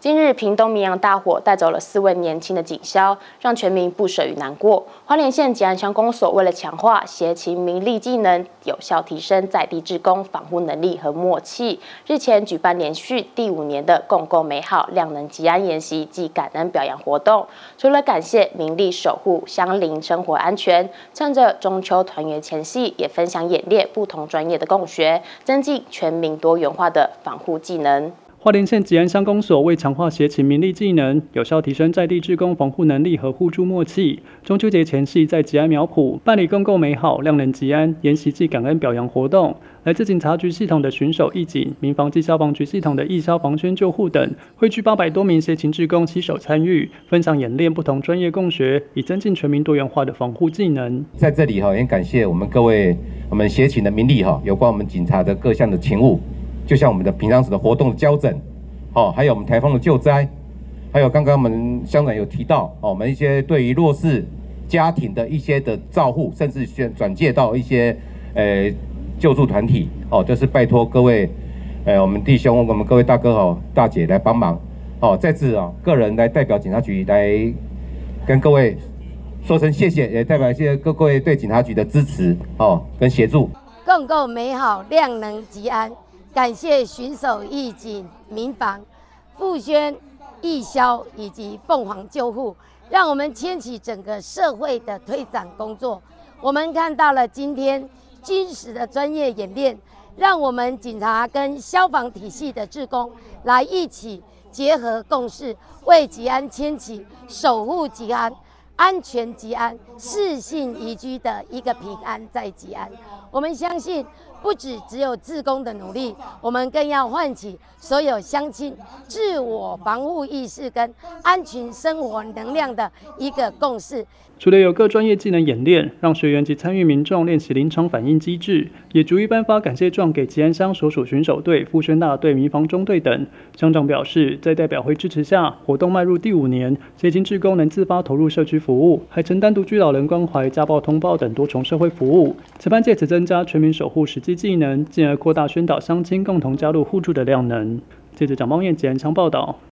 今日屏东明阳大火带走了4位年轻的警消，让全民不舍与难过。花莲县吉安乡公所为了强化协勤民力技能，有效提升在地志工防护能力和默契，日前举办连续第5年的共构美好量能吉安研习暨感恩表扬活动。除了感谢民力守护乡邻生活安全，趁着中秋团圆前夕，也分享演练不同专业的共学，增进全民多元化的防护技能。 花莲县吉安乡公所为强化协勤民力技能，有效提升在地志工防护能力和互助默契。中秋节前夕，在吉安苗圃办理共构美好量能吉安研习暨感恩表扬活动。来自警察局系统的巡守义警、民防暨消防局系统的义消防宣救护等，汇聚800多名协勤志工携手参与，分享演练不同专业共学，以增进全民多元化的防护技能。 在这里也感谢我们各位我们协勤的民力有关我们警察的各项的勤务。就像我们的平常时的活动的交整，还有我们台风的救灾，还有刚刚我们乡长有提到，我们一些对于弱势家庭的一些的照护，甚至转介到一些救助团体，就是拜托各位我们弟兄，我们各位大哥大姐来帮忙，在此个人来代表警察局来跟各位说声谢谢，也代表一些各位对警察局的支持跟协助。 共构美好量能吉安。感谢巡守义警、民防、复宣、义消以及凤凰救护，让我们牵起整个社会的推展工作。我们看到了今天军事的专业演练，让我们警察跟消防体系的志工来一起结合共事，为吉安牵起守护吉安、安全吉安、适性宜居的一个平安在吉安。我们相信，不只有志工的努力，我们更要唤起所有乡亲自我防护意识跟安全生活能量的一个共识。 除了有各专业技能演练，让学员及参与民众练习临场反应机制，也逐一颁发感谢状给吉安乡所属巡守队、复宣大队、民防中队等。乡长表示，在代表会支持下，活动迈入第5年，协勤志工能自发投入社区服务，还承担独居老人关怀、家暴通报等多重社会服务。期盼借此增加全民守护实际技能，进而扩大宣导乡亲共同加入互助的量能。记者蒋邦彦吉安乡报道。